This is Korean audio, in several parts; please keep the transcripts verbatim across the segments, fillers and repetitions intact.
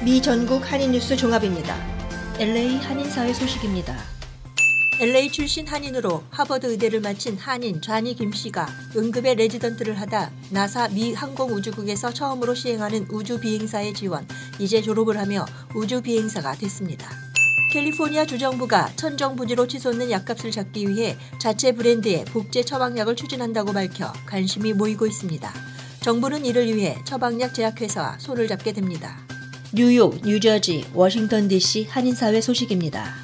미 전국 한인뉴스 종합입니다. 엘에이 한인사회 소식입니다. 엘에이 출신 한인으로 하버드 의대를 마친 한인 좌니 김 씨가 응급의 레지던트를 하다 나사 미 항공우주국에서 처음으로 시행하는 우주비행사에 지원, 이제 졸업을 하며 우주비행사가 됐습니다. 캘리포니아 주정부가 천정부지로 치솟는 약값을 잡기 위해 자체 브랜드의 복제 처방약을 추진한다고 밝혀 관심이 모이고 있습니다. 정부는 이를 위해 처방약 제약회사와 손을 잡게 됩니다. 뉴욕, 뉴저지, 워싱턴 디씨 한인사회 소식입니다.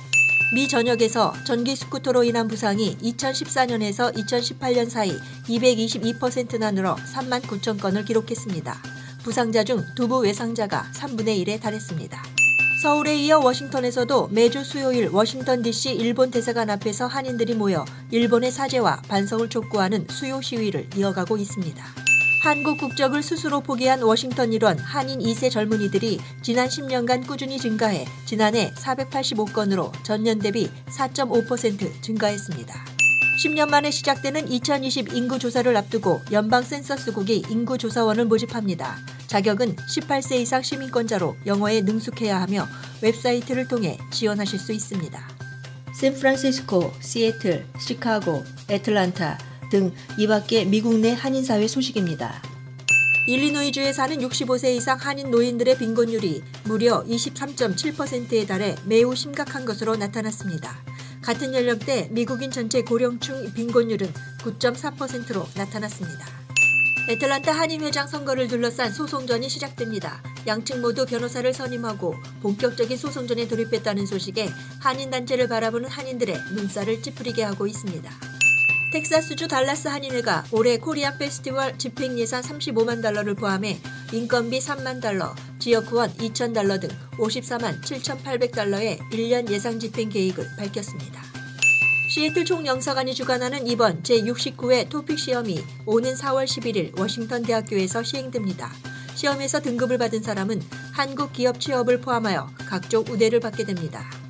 미 전역에서 전기 스쿠터로 인한 부상이 이천십사 년에서 이천십팔 년 사이 이백이십이 퍼센트나 늘어 삼만 구천 건을 기록했습니다. 부상자 중 두부 외상자가 삼분의 일에 달했습니다. 서울에 이어 워싱턴에서도 매주 수요일 워싱턴 디씨 일본 대사관 앞에서 한인들이 모여 일본의 사죄와 반성을 촉구하는 수요 시위를 이어가고 있습니다. 한국 국적을 스스로 포기한 워싱턴 일원 한인 이 세 젊은이들이 지난 십 년간 꾸준히 증가해 지난해 사백팔십오 건으로 전년 대비 사 점 오 퍼센트 증가했습니다. 십 년 만에 시작되는 이천이십 인구조사를 앞두고 연방센서스국이 인구조사원을 모집합니다. 자격은 십팔 세 이상 시민권자로 영어에 능숙해야 하며 웹사이트를 통해 지원하실 수 있습니다. 샌프란시스코, 시애틀, 시카고, 애틀란타 등 이 밖의 미국 내 한인사회 소식입니다. 일리노이주에 사는 육십오 세 이상 한인 노인들의 빈곤율이 무려 이십삼 점 칠 퍼센트에 달해 매우 심각한 것으로 나타났습니다. 같은 연령대 미국인 전체 고령층 빈곤율은 구 점 사 퍼센트로 나타났습니다. 애틀란타 한인회장 선거를 둘러싼 소송전이 시작됩니다. 양측 모두 변호사를 선임하고 본격적인 소송전에 돌입했다는 소식에 한인단체를 바라보는 한인들의 눈살을 찌푸리게 하고 있습니다. 텍사스주 달라스 한인회가 올해 코리안 페스티벌 집행예산 삼십오만 달러를 포함해 인건비 삼만 달러, 지역 후원 이천 달러 등 오십사만 칠천팔백 달러의 일 년 예상 집행 계획을 밝혔습니다. 시애틀 총영사관이 주관하는 이번 제육십구 회 토픽 시험이 오는 사월 십일일 워싱턴 대학교에서 시행됩니다. 시험에서 등급을 받은 사람은 한국 기업 취업을 포함하여 각종 우대를 받게 됩니다.